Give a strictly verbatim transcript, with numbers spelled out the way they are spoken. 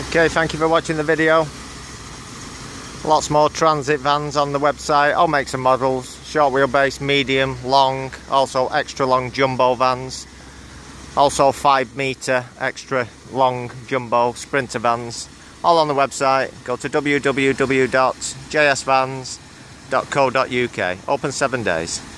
Okay, thank you for watching the video. Lots more transit vans on the website, all makes and models, short wheelbase, medium, long, also extra long jumbo vans, also five metre extra long jumbo sprinter vans, all on the website. Go to w w w dot j s vans dot co dot u k, open seven days.